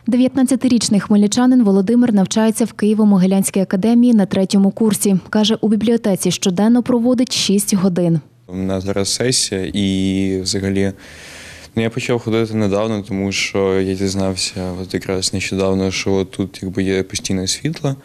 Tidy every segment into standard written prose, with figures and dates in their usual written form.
19-річний хмельничанин Володимир навчається в Києво-Могилянській академії на 3-му курсі. Каже, у бібліотеці щоденно проводить 6 годин. У мене зараз сесія і взагалі я почав ходити недавно, тому що я дізнався якраз нещодавно, що тут є постійне світло.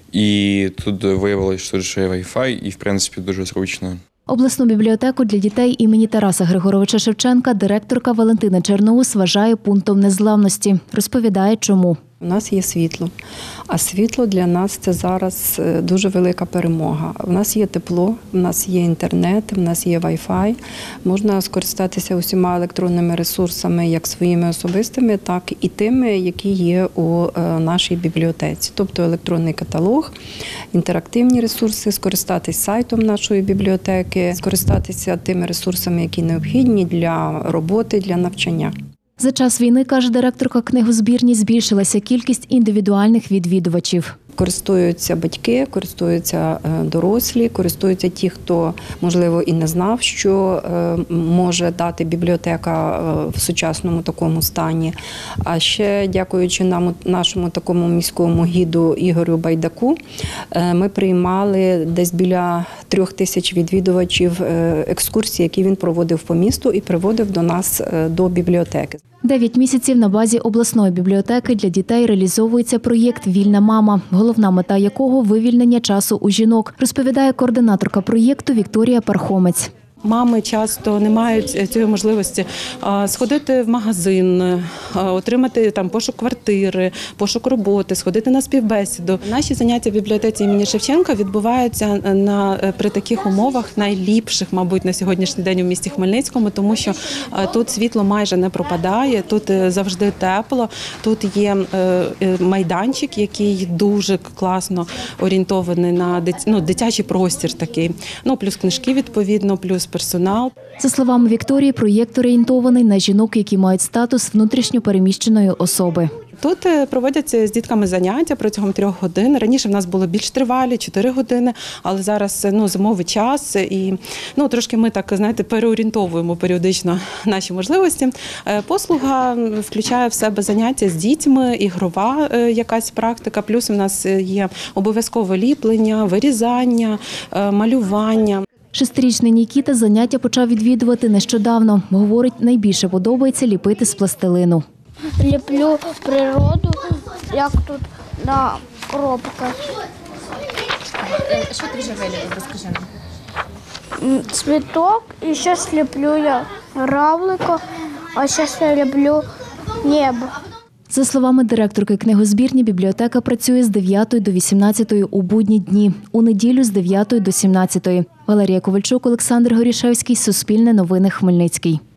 І тут виявилося, що тут ще є Wi-Fi і, в принципі, дуже зручно. Обласну бібліотеку для дітей імені Тараса Григоровича Шевченка директорка Валентина Черноус вважає пунктом незламності. Розповідає, чому. У нас є світло, а світло для нас – це зараз дуже велика перемога. У нас є тепло, у нас є інтернет, у нас є Wi-Fi. Можна скористатися усіма електронними ресурсами, як своїми особистими, так і тими, які є у нашій бібліотеці. Тобто електронний каталог, інтерактивні ресурси, скористатися сайтом нашої бібліотеки, скористатися тими ресурсами, які необхідні для роботи, для навчання. За час війни, каже директорка книгозбірні, збільшилася кількість індивідуальних відвідувачів. Користуються батьки, користуються дорослі, користуються ті, хто, можливо, і не знав, що може дати бібліотека в сучасному такому стані. А ще, дякуючи нашому такому міському гіду Ігорю Байдаку, ми приймали десь біля 3000 відвідувачів екскурсій, які він проводив по місту і приводив до нас до бібліотеки. 9 місяців на базі обласної бібліотеки для дітей реалізовується проєкт «Вільна мама», головна мета якого – вивільнення часу у жінок, розповідає координаторка проєкту Вікторія Пархомець. Мами часто не мають цієї можливості сходити в магазин, отримати там пошук квартири, пошук роботи, сходити на співбесіду. Наші заняття в бібліотеці імені Шевченка відбуваються при таких умовах найліпших, мабуть, на сьогоднішній день у місті Хмельницькому, тому що тут світло майже не пропадає, тут завжди тепло, тут є майданчик, який дуже класно орієнтований на дитячий простір такий, плюс книжки відповідно, плюс персонал. За словами Вікторії, проєкт орієнтований на жінок, які мають статус внутрішньо переміщеної особи. Тут проводяться з дітками заняття протягом 3 годин. Раніше в нас було більш тривалі, 4 години, але зараз зимовий час і трошки ми переорієнтовуємо періодично наші можливості. Послуга включає в себе заняття з дітьми, ігрова якась практика, плюс у нас є обов'язкове ліплення, вирізання, малювання. 6-річний Нікіта заняття почав відвідувати нещодавно. Говорить, найбільше подобається ліпити з пластилину. Ліплю природу, як тут на коробках. Що ти вже виліпив, розкажи нам? Цвіток, і зараз ліплю я равлика, а зараз я ліплю небо. За словами директорки книгозбірні, бібліотека працює з 9 до 18 у будні дні, у неділю з 9 до 17. Валерія Ковальчук, Олександр Горішевський, Суспільне новини, Хмельницький.